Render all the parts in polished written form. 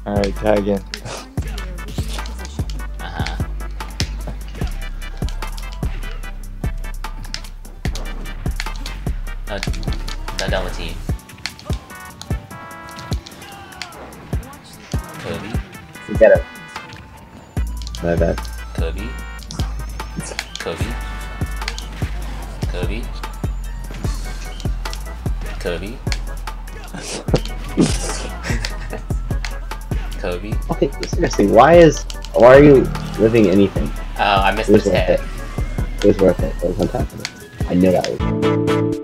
Alright, try again. No, the double team. Kobe. You get it. My bad. Kobe. Kobe. Kobe. Kobe. Kobe. Okay, seriously, why are you living anything? Oh, I missed It was this worth hit. it. It was worth it. It was on top of it. I knew that was.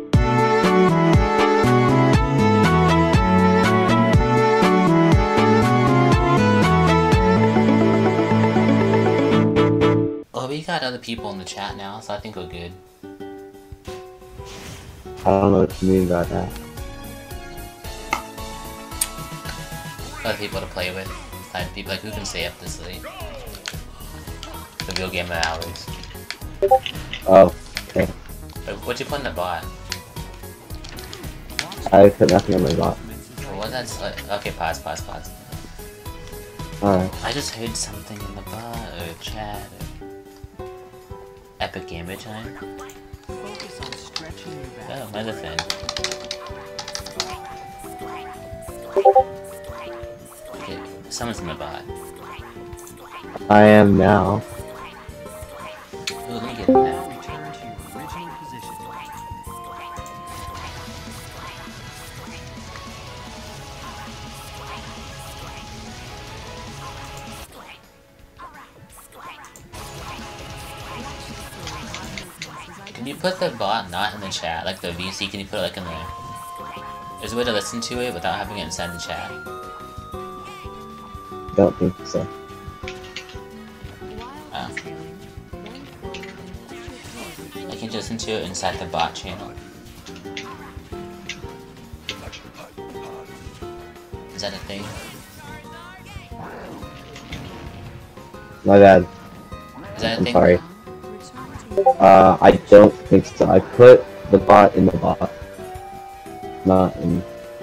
Well, we got other people in the chat now, so I think we're good. I don't know what you mean about that. Other people to play with. Like people like who can stay up this late. The real game of hours. Oh, okay. What'd you put in the bot? I put nothing on my bot. What that's okay, pause. Alright. I just heard something in the bot or chat or epic gamer time. Oh, another thing. Okay, someone's in the bot. I am now. Ooh, let me get in there. Can you put the bot not in the chat, like the VC, can you put it like in there? There's a way to listen to it without having it inside the chat. Don't think so. Oh. I can just listen to it inside the bot channel. Is that a thing? My bad. Is that a I'm thing? sorry. I don't think so. I put the bot in the bot. Not in...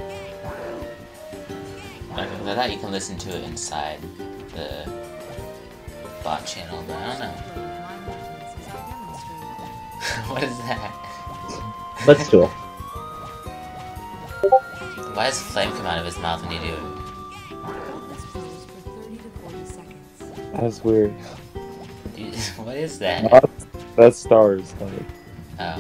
I thought you can listen to it inside the bot channel, but I don't know. What is that? Let's do it. Why does flame come out of his mouth when you do it? That's weird. Dude, what is that? That's stars. Like. Oh.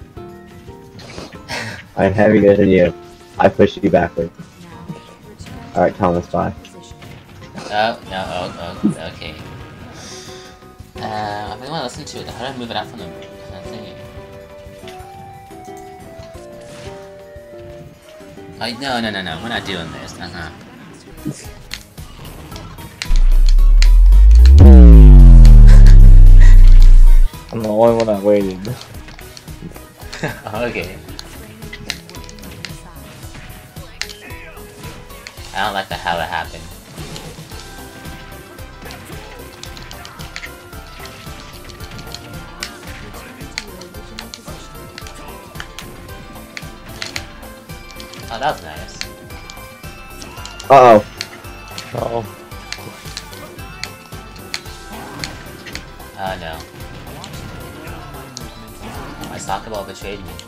I'm heavier than you. I pushed you backward. Alright, Thomas, bye. Oh, no, oh, okay. I really want to listen to it. How do I move it out from the thing? No, we're not doing this. I'm the only one that waited. Okay. I don't like how that happened. Oh, that was nice. Uh-oh. Oh. Oh no. My soccer ball betrayed me.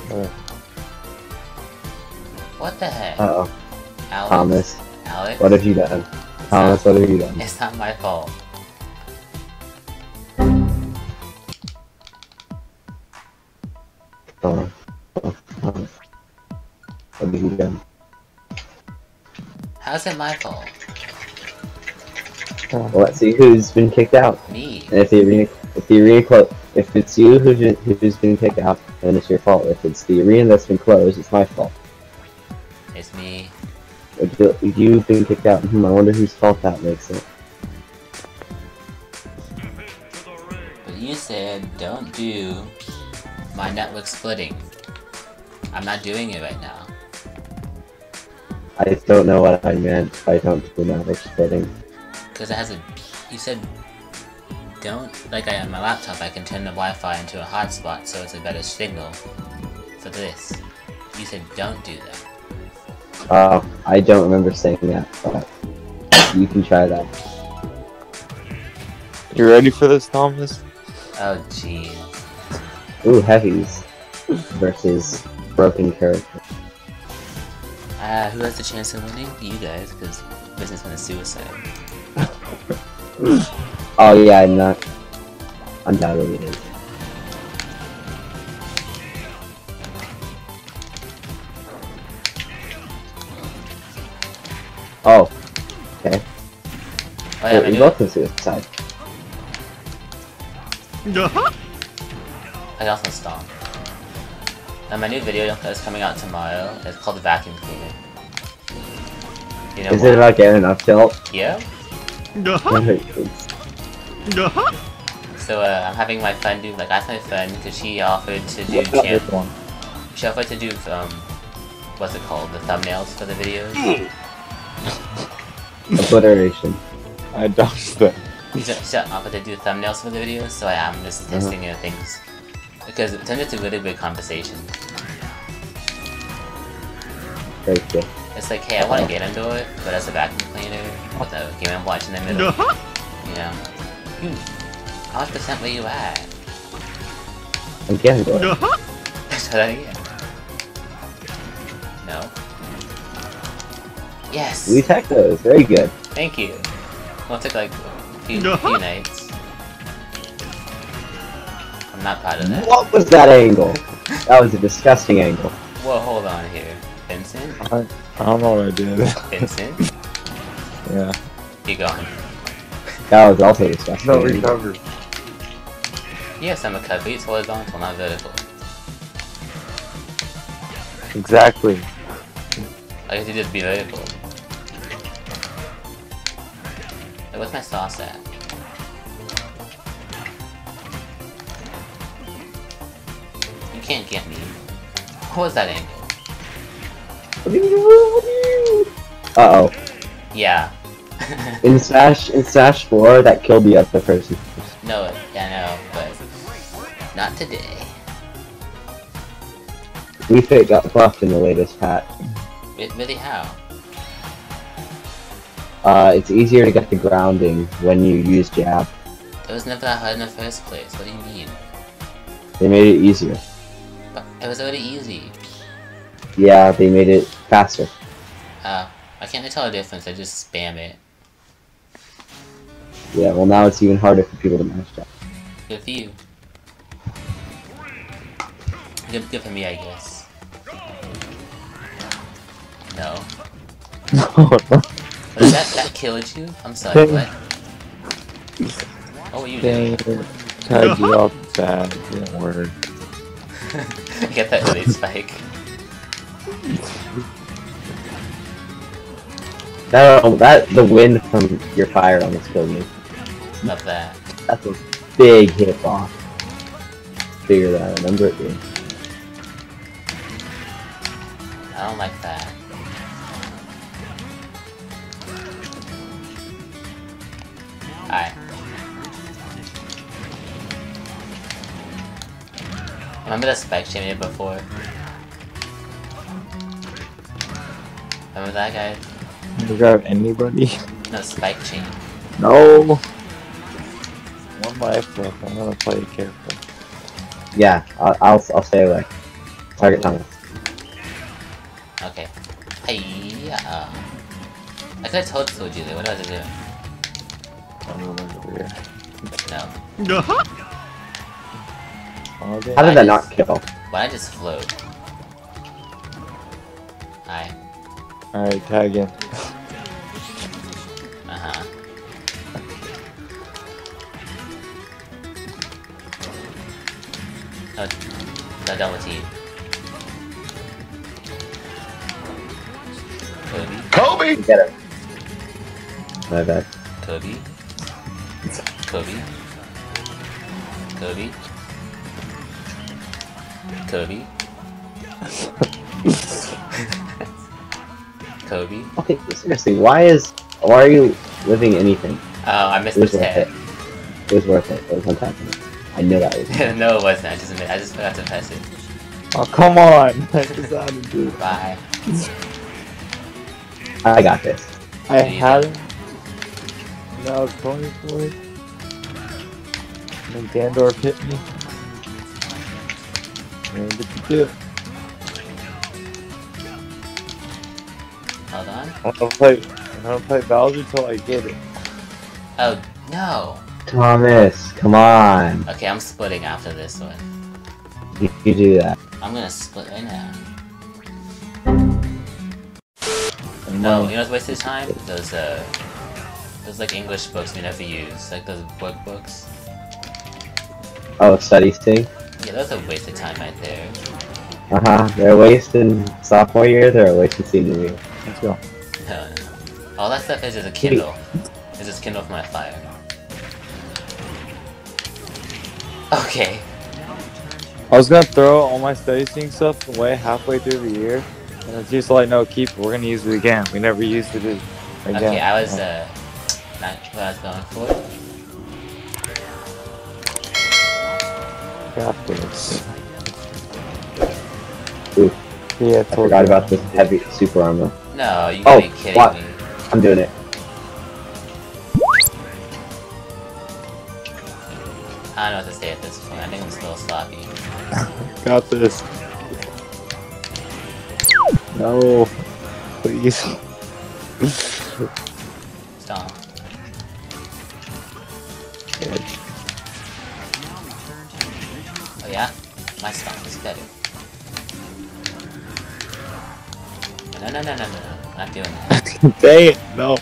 What the heck? Uh-oh. Alex? Thomas. Alex? What have you done? Thomas, what have you done? It's not my fault. Thomas. Thomas. What have you done? How's it my fault? Well, let's see who's been kicked out. Me. And if it's you who's been kicked out, then it's your fault. If it's the arena that's been closed, it's my fault. It's me. If you've been kicked out, I wonder whose fault that makes it. But you said don't do my network splitting. I'm not doing it right now. I don't know what I meant by don't do network splitting. Because it has a... You said... Don't... Like on my laptop, I can turn the Wi-Fi into a hotspot so it's a better signal for this. You said don't do that. I don't remember saying that, but... You can try that. You ready for this, Thomas? Oh jeez. Ooh, heavies versus broken character. Who has the chance of winning? You guys, because businessman is suicide. Oh yeah, I'm not. Undoubtedly it is. Oh. Okay. Oh yeah, We both have suicide. I also stomp. And my new video that's coming out tomorrow is called Vacuum Cleaner. You know Is what? it about getting an up tilt? Yeah? So I'm having my friend do, like, I asked my friend because she offered to do she offered to do what's it called, the thumbnails for the videos. Obliteration. I dodged that. She offered to do thumbnails for the videos, so I am just testing new things because it turned into a really good conversation. Very cool. It's like, hey, I want to get into it, but as a vacuum cleaner with a Game & Watch in the middle, you know. How much percent were you at? Again, boy. Try that again. No. Yes! We attacked those. Very good. Thank you. Well, it took like a few nights. I'm not proud of that. What was that angle? That was a disgusting angle. Whoa, hold on here. Vincent? I don't know what I did. Vincent? Yeah. You gone. That was also disgusting. No recovery. Yes, I'm a cut, but it's horizontal, not vertical. Exactly. I guess you just be vertical. Hey, what's my sauce at? You can't get me. What was that angle? Uh-oh. Yeah. In Smash 4, that killed the other person. No, yeah, no, but not today. Wii Fit got buffed in the latest patch. Really, how? It's easier to get the grounding when you use jab. It was never that hard in the first place. What do you mean? They made it easier. But it was already easy. Yeah, they made it faster. I can't tell the difference. I just spam it. Yeah, well now it's even harder for people to match that. Good for you. Good for me, I guess. No. What, that killed you? I'm sorry, what? What were you doing? Tagged you off bad. Didn't work. Get that early spike. The wind from your fire almost killed me. Love that. That's a big hitbox. Bigger than I remember it being. I don't like that. Alright. Remember the spike chain we did before? Remember that guy? You grab anybody? No, spike chain. No! One life left. I'm gonna play it careful. Yeah, I'll stay away. Target Thomas. Okay. Hey, I could have told you there. What was I doing? I'm over here. No. How did that not kill? Why I just float? Alright. Alright, tag in. Uh-huh. No, double team. Kobe! Get it. My bad. Kobe. Kobe. Kobe. Kobe. Kobe. Okay, seriously, why are you living anything? Oh, I missed It the was worth tag. it. It was worth it. It was untouchable. I knew that was. No, it wasn't. I just forgot to press it. Oh, come on! I just had to do it. Bye. I got this. I had him, Now it's 24. And then Dandorf hit me. And get the dip. Hold on. I'm gonna play Bowser till I get it. Oh, no! Thomas, come on. Okay, I'm splitting after this one. You do that. I'm gonna split right now. No, you know what's wasted time? Those like English books we never use. Like those books. Oh, study thing? Yeah, those are wasted time right there. They're wasting sophomore year, they're wasting senior year. Let's go. No. All that stuff is just a Kindle. It's just Kindle for my fire. Okay. I was gonna throw all my study sync stuff away halfway through the year, and it's just like, no, keep it. We're gonna use it again. We never used it again. Okay, I was not what I was going for. Got this. Ooh, Yeah, I forgot about this heavy super armor. No, you gotta be kidding what? me. I'm doing it. I don't know what to say at this point. I think I'm still sloppy. Got this. No, please. Stomp. Oh yeah? My stomp is better. No, not doing that. Dang it, no.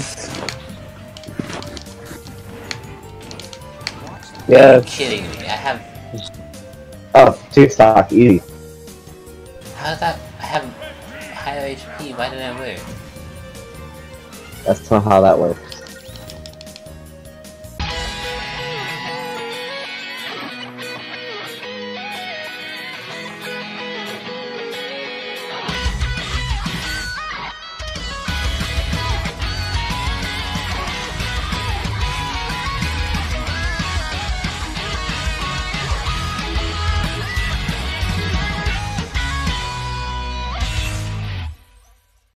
Are you Yeah. kidding me? I have... Oh, 2 stock, easy. How did that... I have higher HP, why didn't it work? That's not how that works.